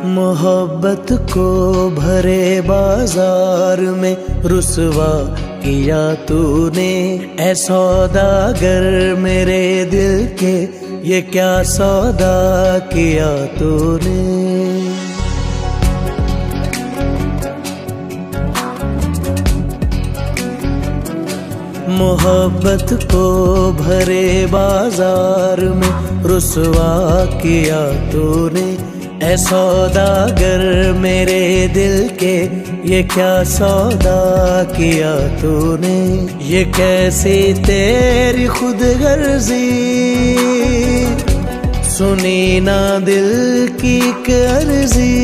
मोहब्बत को भरे बाजार में रुसवा किया तूने, ऐ सौदागर मेरे दिल के ये क्या सौदा किया तूने। मोहब्बत को भरे बाजार में रुसवा किया तूने, ऐ सौदागर मेरे दिल के ये क्या सौदा किया तूने। ये कैसी तेरी खुदगर्जी, सुनी ना दिल की अर्जी,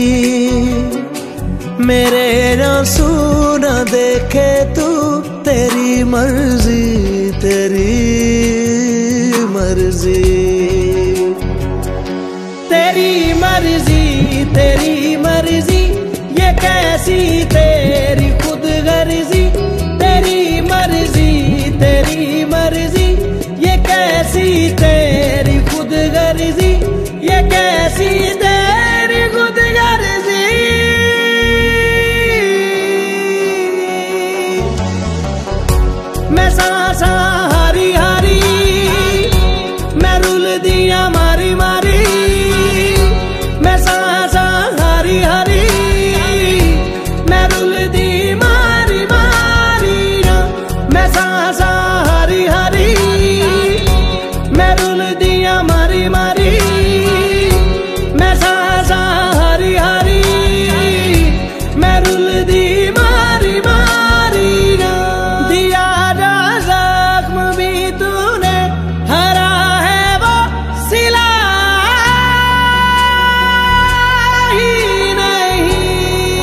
मेरे आंसू न देखे तू, तेरी मर्जी तेरी मर्जी, तेरी मर्जी तेरी मर्जी, ये कैसी तेरी खुदगर्जी, तेरी मर्जी तेरी मर्जी, ये कैसी तेरी खुदगर्जी, ये कैसी तेरी खुदगर्जी। मैं सांसा हारी हारी, मैं रुल दिया मारी मारी, मैं सांसा हारी हारी, मैं रुल दी मारी मारी, मैं सांसा हारी हारी, मैं रुल दिया मारी मारी, मैं सांसा हारी हारी, मैं रुल दी मारी मारी। दिया जख्म भी तूने, हरा है वो सिला ही नहीं।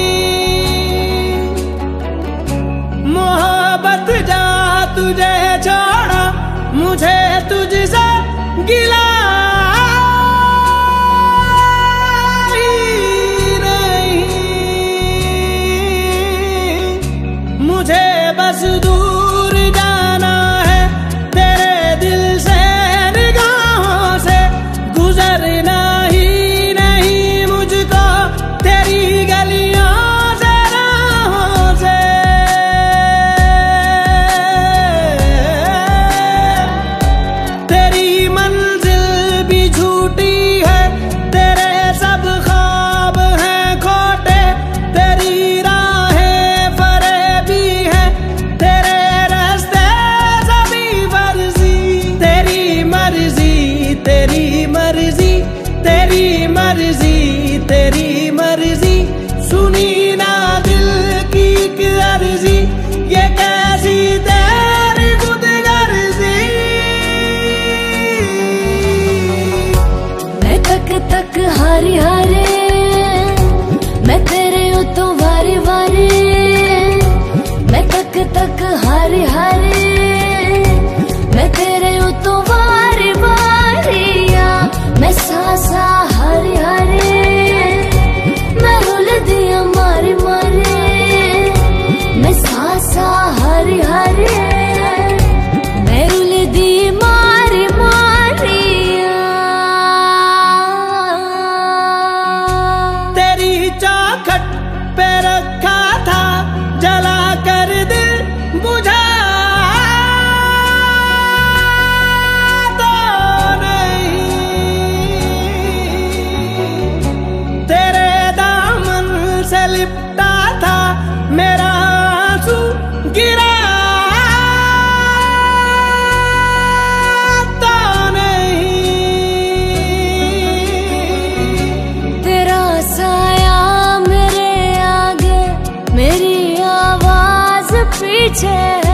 मोहब्बत जा तुझे छोड़ा, मुझे तुझसे गिला ही नहीं। मुझे बस दूर जाना है तेरे दिल से, निगाहों से गुजरना ही नहीं मुझको तेरी गलियों से राहों से। तेरी मंजिल भी झूठी है, तेरे सब ख्वाब हैं खोटे, तेरी राहें फरेबी है, तेरे रास्ते सभी फर्जी। तेरी मर्जी तेरी मर्जी, तेरी मर्जी तेरी मर्जी, सुनी ना दिल की अर्जी, ये कैसी तेरी खुदगर्जी। मैं तक तक हारी हारे, मैं तेरे उतो वारे वारे, मैं तक तक हारी हारे, मैं तेरे उतो वारे वारे, मैं सांसा हारी हारे, मैं रुल दिया मारे मारे, मैं सांसा हारी हारे, मैं रुल दी मारे मारे। तेरी चौखट पे रखा था, जला कर दिल बुझा तो नहीं। तेरे दामन से लिपटा था, मेरा आंसू गिरा तो नहीं। तेरा साया मेरे आगे, मेरी आवाज पीछे।